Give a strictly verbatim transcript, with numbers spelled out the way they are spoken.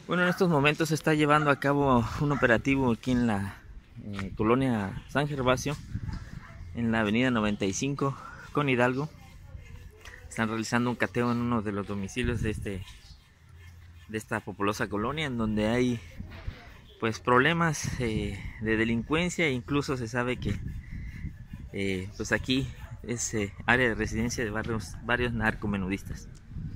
Bueno, en estos momentos se está llevando a cabo un operativo aquí en la eh, colonia San Gervasio, en la avenida noventa y cinco con Hidalgo. Están realizando un cateo en uno de los domicilios de este de esta populosa colonia, en donde hay pues problemas eh, de delincuencia, e incluso se sabe que eh, pues aquí es eh, área de residencia de varios, varios narcomenudistas.